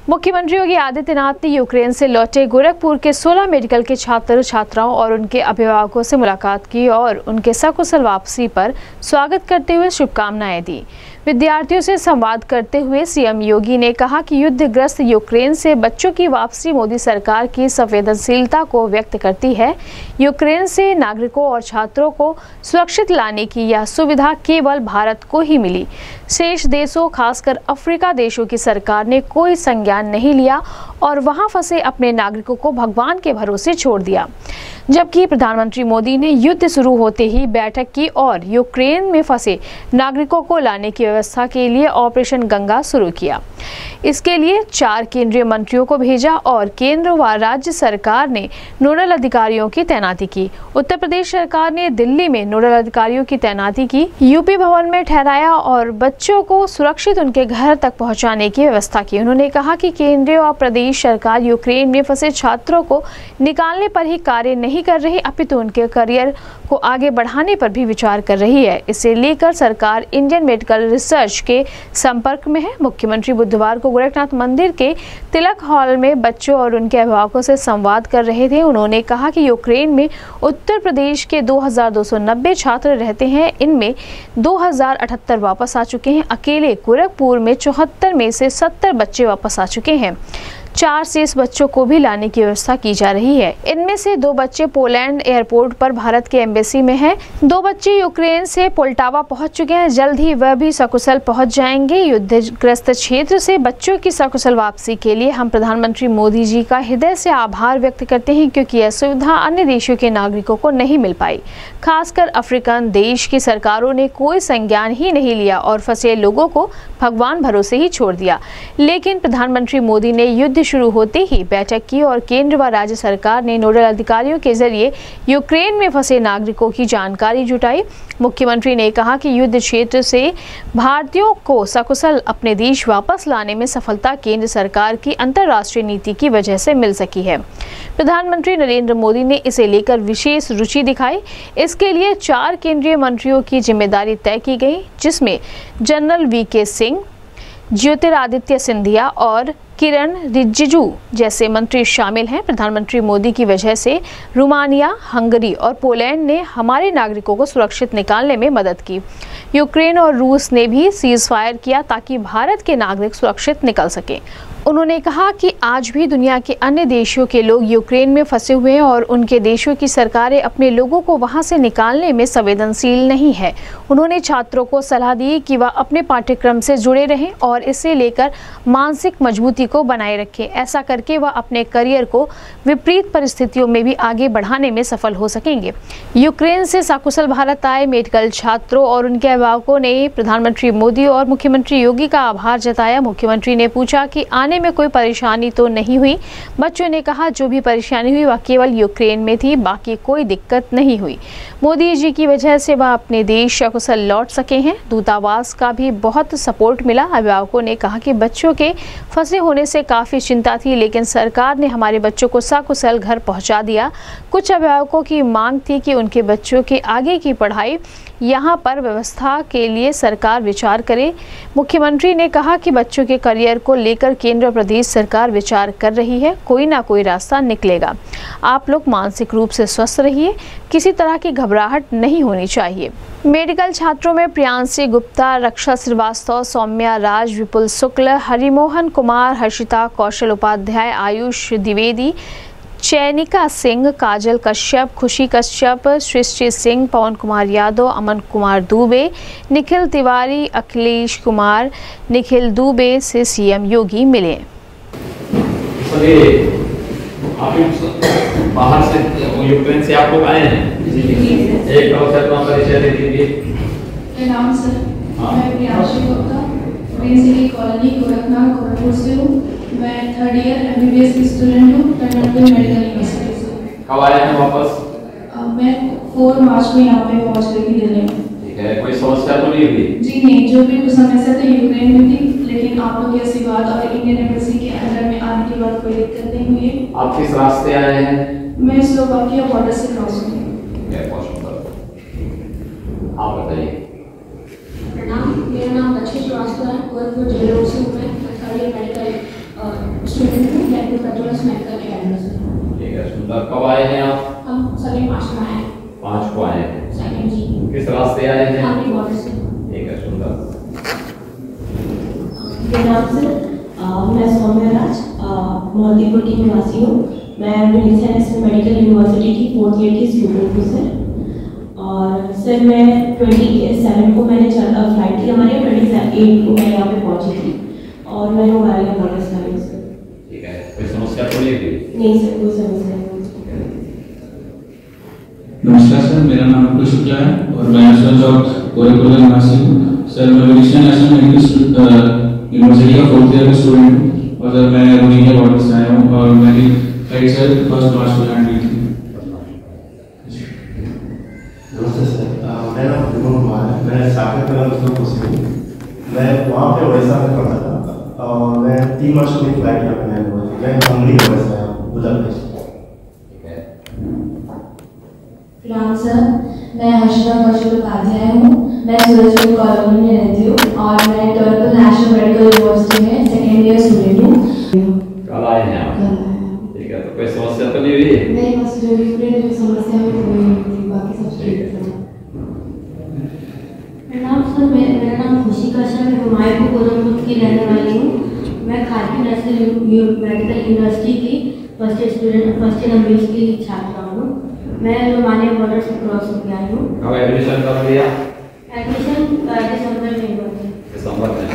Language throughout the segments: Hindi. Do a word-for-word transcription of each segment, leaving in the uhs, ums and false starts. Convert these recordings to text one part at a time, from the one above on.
मुख्यमंत्री योगी आदित्यनाथ ने यूक्रेन से लौटे गोरखपुर के सोलह मेडिकल के छात्र छात्राओं और उनके अभिभावकों से मुलाकात की और उनके सकुशल वापसी पर स्वागत करते हुए शुभकामनाएं दी। विद्यार्थियों से संवाद करते हुए सीएम योगी ने कहा कि युद्धग्रस्त यूक्रेन से बच्चों की वापसी मोदी सरकार की संवेदनशीलता को व्यक्त करती है। यूक्रेन से नागरिकों और छात्रों को सुरक्षित लाने की यह सुविधा केवल भारत को ही मिली। शेष देशों खासकर अफ्रीका देशों की सरकार ने कोई संज्ञान नहीं लिया और वहां फंसे अपने नागरिकों को भगवान के भरोसे छोड़ दिया। जबकि प्रधानमंत्री मोदी ने युद्ध शुरू होते ही बैठक की और यूक्रेन में फंसे नागरिकों को लाने की व्यवस्था के लिए ऑपरेशन गंगा शुरू किया। इसके लिए चार केंद्रीय मंत्रियों को भेजा और केंद्र व राज्य सरकार ने नोडल अधिकारियों की तैनाती की। उत्तर प्रदेश सरकार ने दिल्ली में नोडल अधिकारियों की तैनाती की, यूपी भवन में ठहराया और बच्चों को सुरक्षित उनके घर तक पहुंचाने की व्यवस्था की। उन्होंने कहा कि केंद्रीय व प्रदेश सरकार यूक्रेन में फंसे छात्रों को निकालने पर ही कार्य नहीं कर रही, अपितु उनके करियर को आगे बढ़ाने पर भी विचार कर रही है। इसे लेकर सरकार इंडियन मेडिकल रिसर्च के संपर्क में है। मुख्यमंत्री बुधवार को गोरखनाथ मंदिर के तिलक हॉल में बच्चों और उनके अभिभावकों से संवाद कर रहे थे। उन्होंने कहा कि यूक्रेन में उत्तर प्रदेश के दो हज़ार दो सौ नब्बे छात्र रहते हैं, इनमें दो हज़ार अठहत्तर वापस आ चुके हैं। अकेले गोरखपुर में चौहत्तर में से सत्तर बच्चे वापस आ चुके हैं। चार शेष बच्चों को भी लाने की व्यवस्था की जा रही है। इनमें से दो बच्चे पोलैंड एयरपोर्ट पर भारत के एम्बेसी में हैं। दो बच्चे यूक्रेन से पोल्टावा पहुंच चुके हैं। जल्द ही वह भी सकुशल पहुंच जाएंगे। युद्धग्रस्त क्षेत्र से बच्चों की सकुशल वापसी के लिए हम प्रधानमंत्री मोदी जी का हृदय से आभार व्यक्त करते हैं, क्योंकि यह सुविधा अन्य देशों के नागरिकों को नहीं मिल पाई। खासकर अफ्रीकन देश की सरकारों ने कोई संज्ञान ही नहीं लिया और फंसे लोगों को भगवान भरोसे ही छोड़ दिया। लेकिन प्रधानमंत्री मोदी ने युद्ध शुरू होते ही बैठक की और केंद्र व राज्य सरकार ने नोडल अधिकारियों के जरिए यूक्रेन में फंसे नागरिकों की जानकारी जुटाई। मुख्यमंत्री ने कहा कि युद्ध क्षेत्र से भारतीयों को सकुशल अपने देश वापस लाने में सफलता केंद्र सरकार की अंतर्राष्ट्रीय नीति की वजह से मिल सकी है। प्रधानमंत्री नरेंद्र मोदी ने इसे लेकर विशेष रुचि दिखाई। इसके लिए चार केंद्रीय मंत्रियों की जिम्मेदारी तय की गई, जिसमें जनरल वी के सिंह, ज्योतिरादित्य सिंधिया और किरण रिजिजू जैसे मंत्री शामिल हैं। प्रधानमंत्री मोदी की वजह से रोमानिया, हंगरी और पोलैंड ने हमारे नागरिकों को सुरक्षित निकालने में मदद की। यूक्रेन और रूस ने भी सीज फायर किया ताकि भारत के नागरिक सुरक्षित निकल सकें। उन्होंने कहा कि आज भी दुनिया के अन्य देशों के लोग यूक्रेन में फंसे हुए हैं और उनके देशों की सरकारें अपने लोगों को वहां से निकालने में संवेदनशील नहीं है। उन्होंने छात्रों को सलाह दी कि वह अपने पाठ्यक्रम से जुड़े रहें और इसे लेकर मानसिक मजबूती को बनाए रखें। ऐसा करके वह अपने करियर को विपरीत परिस्थितियों में भी आगे बढ़ाने में सफल हो सकेंगे। यूक्रेन से सकुशल भारत आए मेडिकल छात्रों और उनके अभिभावकों ने प्रधानमंत्री मोदी और मुख्यमंत्री योगी का आभार जताया। मुख्यमंत्री ने पूछा कि आने में कोई परेशानी तो नहीं हुई। बच्चों ने कहा जो भी परेशानी हुई वह केवल यूक्रेन में थी, बाकी कोई दिक्कत नहीं हुई। मोदी जी की वजह से वह अपने देश सकुशल लौट सके हैं। दूतावास का भी बहुत सपोर्ट मिला। अभिभावकों ने कहा कि बच्चों के फंसे होने से काफी चिंता थी, लेकिन सरकार ने हमारे बच्चों को सकुशल घर पहुंचा दिया। कुछ अभिभावकों की मांग थी कि उनके बच्चों के आगे की पढ़ाई यहाँ पर व्यवस्था के लिए सरकार विचार करे। मुख्यमंत्री ने कहा कि बच्चों के करियर को लेकर केंद्र प्रदेश सरकार विचार कर रही है, कोई ना कोई रास्ता निकलेगा। आप लोग मानसिक रूप से स्वस्थ रहिए, किसी तरह की घबराहट नहीं होनी चाहिए। मेडिकल छात्रों में प्रियांशी गुप्ता, रक्षा श्रीवास्तव, सौम्या राज, विपुल शुक्ल, हरिमोहन कुमार, हर्षिता कौशल उपाध्याय, आयुष द्विवेदी, चैनिका सिंह, काजल कश्यप, खुशी कश्यप, सृष्टि सिंह, पवन कुमार यादव, अमन कुमार दुबे, निखिल तिवारी, अखिलेश कुमार, निखिल दुबे से सीएम योगी मिले। बाहर से यूक्रेन से आप लोग आए हैं, एक अवसर पर परिचय दे दीजिए। मेरा नाम सर, मैं प्रियांशी गुप्ता, प्रिंसिपल कॉलोनी गोरखनाथ गोरखपुर से हूँ। मैं थर्ड ईयर एमबीबीएस की स्टूडेंट हूँ मेडिकल यूनिवर्सिटी से। कब आए हैं वापस? मैं फोर मार्च में यहाँ पे पहुँच गई थी दिल्ली में। ठीक है, कोई समस्या तो नहीं हुई? जी नहीं, जो भी कुछ समस्या थी यूक्रेन में थी, लेकिन आप लोग के आशीर्वाद और इंडियन एम्बेसी के अंदर में आने के बाद कोई दिक्कत नहीं हुई है। आप किस रास्ते आए हैं? मैं स्लोवाकिया बॉर्डर से क्रॉस हुई। आप बताइए। प्रणाम, मेरा नाम लक्ष्मी श्रीवास्तव है, गोरखपुर जिले से हूँ मैं। थर्ड ईयर मेडिकल स्टूडेंट हूँ जयपुर कैथोलिक मेडिकल अकेडमी से। ठीक है, सुंदर। कब आए हैं आप? हम सभी पाँच में आए हैं। पाँच को आए हैं। सेकंड जी। किस रास्ते आए हैं? खाली बॉर्डर से। ठीक है, सुंदर। मेरा नाम सर, मैं सौम्या राज, मोहद्दीपुर की निवासी हूँ। मैं विलियम्स नेशनल मेडिकल यूनिवर्सिटी की फोर्थ ईयर की स्टूडेंट हूँ सर। और सर मैं ट्वेंटी सेवन को मैंने फ्लाइट थी हमारी, ट्वेंटी एट को मैं यहाँ पे पहुँची थी और मैं रोमालिया बॉर्डर से आई हूँ सर। ठीक है, कोई समस्या तो नहीं थी? नहीं सर, कोई समस्या नहीं। नमस्कार सर, मेरा नाम अब्दुल शुक्ला है और मैं सर गोरखपुर का निवासी हूँ। सर मैं विलियम्स नेशनल मेडिकल यूनिवर्सिटी का फोर्थ ईयर का स्टूडेंट हूँ और सर मैं रोमालिया बॉर्डर से आया हूँ और मेरी फ्लाइट सर फर्स्ट मार्च को लैंड हुई थी। नमस्ते सर, मेरा नाम विमल कुमार है। मैं साकेत कला उत्तर हूँ। मैं वहाँ पे उड़ीसा में पढ़ा था और मैं तीन मार्च को मेरी फ्लाइट यहाँ पे लैंड हुई थी। मैं बंगली उड़ीसा आया हूँ, उत्तर प्रदेश। प्रणाम सर, मैं हर्षदा कौशल उपाध्याय हूँ। मैं सूरजपुर कॉलोनी में रहती हूँ और मैं टोरंटो नेशनल मेडिकल यूनिवर्सिटी में सेकेंड ईयर स्टूडेंट हूँ। कल आए हैं आप? ठीक है, तो कोई समस्या तो नहीं हुई? नहीं, बस जो भी समस्या में कोई नहीं थी, बाकी सब ठीक है। प्रणाम सर, मेरा नाम खुशी कश्यप है, हुमायूंपुर गोरखपुर की रहने वाली हूँ। मैं खारकी नेशनल मेडिकल यूनिवर्सिटी की first student first year MBBS की छात्रा हूँ। मैं रोमानिया बॉर्डर से क्रॉस होकर आई हूँ। कब एडमिशन कर लिया? एडमिशन दिसंबर में हुआ था। दिसंबर में।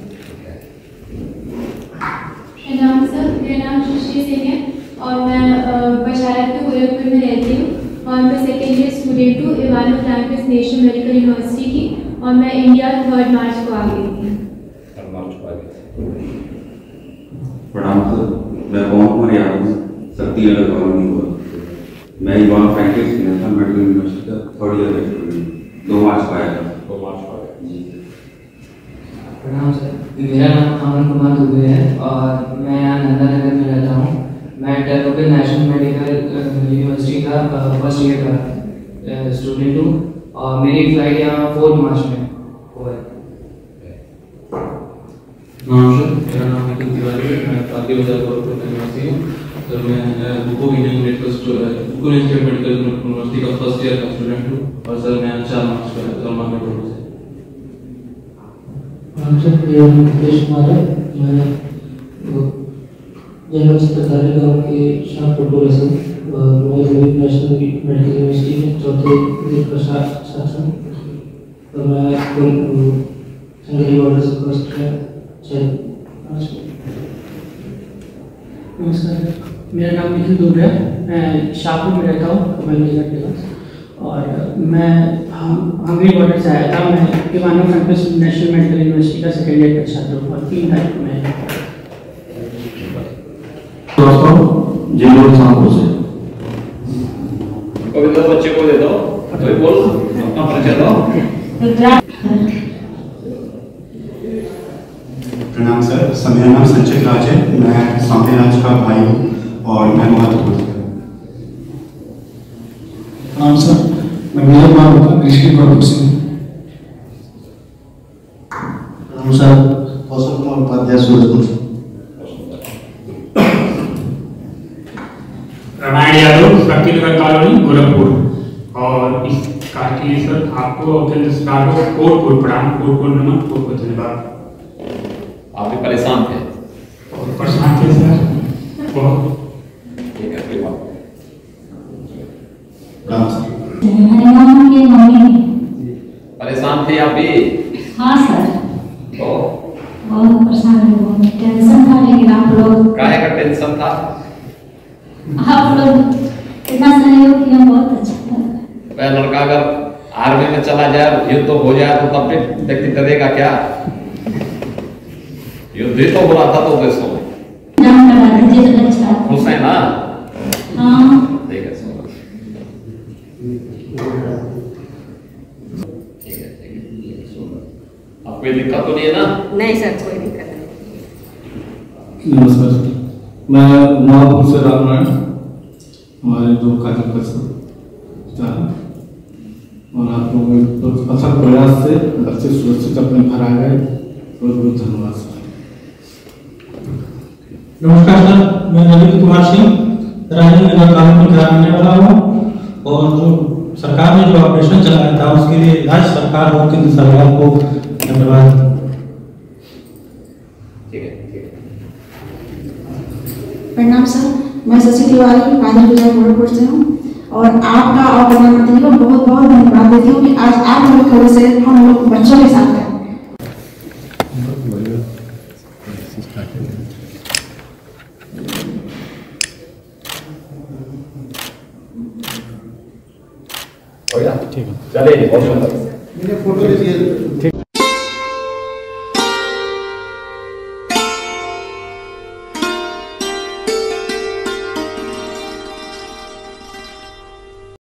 प्रणाम सर, मेरा नाम सुश्री सिंह है और मैं बशारत के गोरखपुर में रहती हूँ और मैं सेकेंड ईयर स्टूडेंट हूँ Ivano campus national medical university की और मैं इंडिया थर्ड मार्च को आ गई थी। थर्ड मार्च को आ गई। प्रणाम सर, मैं पवन कुमार यादव हूँ, शक्ति नगर कॉलोनी हुआ। मैं Ivano campus national medical university का थर्ड ईयर का स्टूडेंट हूँ। दो मार्च को आया था। दो मार्च को आ गया जी। प्रणाम सर, मेरा नाम अमन कुमार दुबे है और मैं यहाँ नंदा नगर में रहता हूँ। मैं टोरंटो नेशनल मेडिकल यूनिवर्सिटी का फर्स्ट ईयर का स्टूडेंट हूँ और मेरी फ्लाइट यहाँ फोर्थ मार्च में हुआ है। नमस्कार, मेरा नाम नितिन तिवारी है। मैं काकी बाजार गोरखपुर का निवासी हूँ। सर मैं बुको इंडियन मेडिकल बुको इंस्टीट्यूट मेडिकल यूनिवर्सिटी का फर्स्ट ईयर का स्टूडेंट हूँ और सर मैं चार मार्च को सलमान में पढ़ूँ। सर मेरा नाम मुकेश कुमार है। मैं जनरल चित्रकारी गाँव के शाहपुर से मैं नेशनल मेडिकल यूनिवर्सिटी में चौथे ईयर का छात्र हूँ और मैं संगरी बॉर्डर से फर्स्ट नमस्कार, मेरा नाम निखिल दुबे है। मैं शाहपुर में रहता हूँ कमल के पास और मैं हंगरी बॉर्डर से आया था। मैं Ivano campus national medical university का सेकेंड ईयर का छात्र हूँ और तीन तारीख को मैं कभी तो बच्चे को दे दो, कोई बोल अपना परिचय दो। प्रणाम सर, मेरा नाम संचित राज है। मैं सौम्या राज का भाई हूँ और मैं मोहद्दीपुर से हूँ। प्रणाम सर, मैं मेरा नाम कृष्ण गोरखपुर से हूँ। प्रणाम सर, कौशल कुमार उपाध्याय सूरजपुर से। रामायण यादव, शक्ति नगर कॉलोनी गोरखपुर। और इस कार्य के लिए सर आपको केंद्र सरकार को कोट कोट प्रणाम, कोट कोट नमन, कोट कोट धन्यवाद। आप भी परेशान थे? और परेशान थे सर बहुत। ठीक है, कोई बात नहीं। परेशान थे आप भी? हाँ सर, तो बहुत परेशान हूँ, टेंशन था। लेकिन आप लोग काहे का टेंशन था? आप लोग इतना सहयोग किया, बहुत अच्छा लगा। वह लड़का अगर आर्मी में चला जाए, युद्ध तो हो जाए तो तब भी व्यक्ति करेगा क्या? युद्ध ही तो हो रहा था दो देशों में। खुश है ना? हाँ ठीक है, समझ। ठीक है, ठीक है, अब कोई दिक्कत तो नहीं है ना? नहीं सर, कोई दिक्कत नहीं। नमस्कार सर, मैं महापुर से राम नारायण, हमारे जो कार्यकर्ता और आप लोगों के अथक प्रयास से अच्छे सुरक्षित अपने घर आ गए। बहुत बहुत धन्यवाद सर। नमस्कार सर, मैं रवि कुमार सिंह राजेंद्र कानून का रहने वाला हूँ और जो सरकार ने जो ऑपरेशन चलाया था उसके लिए राज्य सरकार और केंद्र सरकार को धन्यवाद। प्रणाम सर, मैं शशि तिवारी पानी गुजरात गोरखपुर से हूँ और आपका और प्रधानमंत्री को बहुत बहुत धन्यवाद देती हूँ कि आज आप लोग थोड़े से हम लोग बच्चों के साथ हैं। ठीक है, चलिए बहुत सुंदर। फोटो लीजिए।